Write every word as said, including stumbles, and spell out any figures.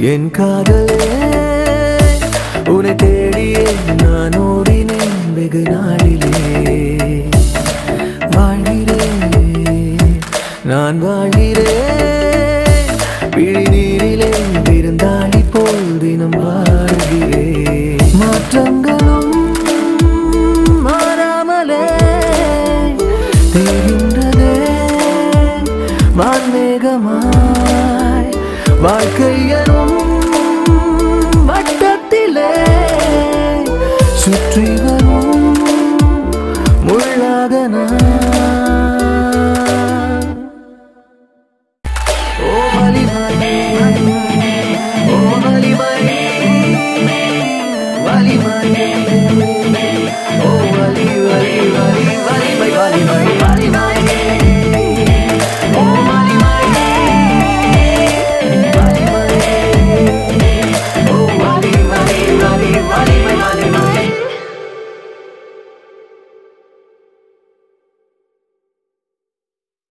என் காதலே உன்னை தேடியே நான் ஓடினேன் வெகு நாளிலே வாழ்கிறேன் நான் வாழ்கிறேன் விழி நீரிலே விருந்தாளி போல் தினம் வாழ்கிறேன் மாற்றங்களும் மாறாமலே தேகின்றதே வான்மேகமாய் வாழ்க்கை எனும் வட்டத்திலே சுற்றி வரும் முள்ளாக நான் ஓ வலிமை ஓ வலிமை வலிமை ஓ வலி வலி வலி வலிமை வலிமை